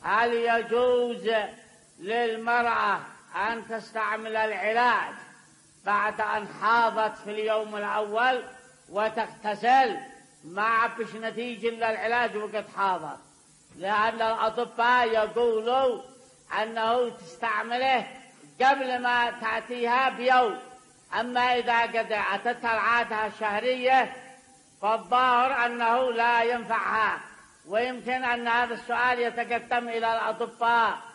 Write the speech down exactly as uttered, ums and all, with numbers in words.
هل يجوز للمرأة أن تستعمل العلاج بعد أن حاضت في اليوم الأول وتغتسل مع بش نتيجة للعلاج وقد حاضت؟ لأن الأطباء يقولوا أنه تستعمله قبل ما تأتيها بيوم، أما إذا قد أتتها العادة الشهرية فالظاهر أنه لا ينفعها. ويمكن أن هذا السؤال يتقدم إلى الأطباء